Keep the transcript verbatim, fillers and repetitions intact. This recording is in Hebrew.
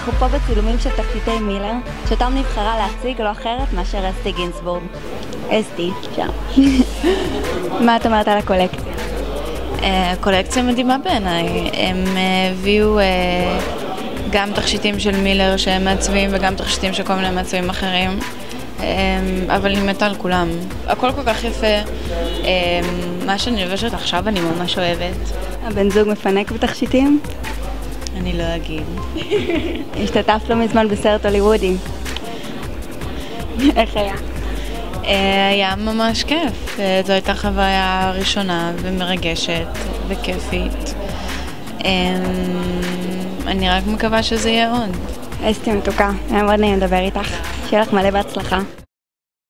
אנחנו פה בצילומים של תקליטי מילר, שאותם נבחרה להציג לא אחרת מאשר אסתי גינסבורג. אסתי, שם. מה את אומרת על הקולקציה? קולקציה מדהימה בעיניי. הם הביאו גם תכשיטים של מילר שהם מעצבים וגם תכשיטים של כל מיני מעצבים אחרים, אבל אני מתה על כולם. הכל כל כך יפה. מה שאני לובשת עכשיו אני ממש אוהבת. הבן זוג מפנק בתכשיטים? אני לא אגיד. השתתפת לא מזמן בסרט הוליוודי. איך היה? היה ממש כיף. זו הייתה חוויה ראשונה ומרגשת וכיפית. אני רק מקווה שזה יהיה עוד. אסתי מתוקה, היה מאוד נעים לדבר איתך. שיהיה לך מלא בהצלחה.